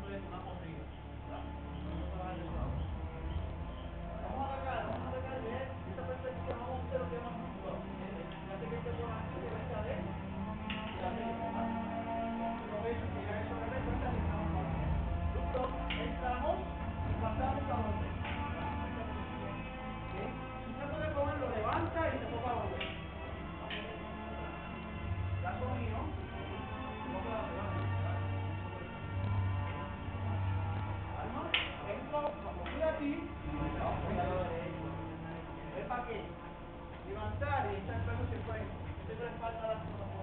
es una corrida. Vamos a atacar de esta perspectiva, vamos a hacer lo que más nos gusta. Fíjate que este por aquí debe estar de la derecha. Lo ves que ya eso de repente estamos para justo entramos y pasamos a donde. Si usted puede comer, lo levanta y se toca a volver. Ya conmigo. Cuando fui aquí, es para qué levantar y echar el pelo se fue. Este es la espalda de la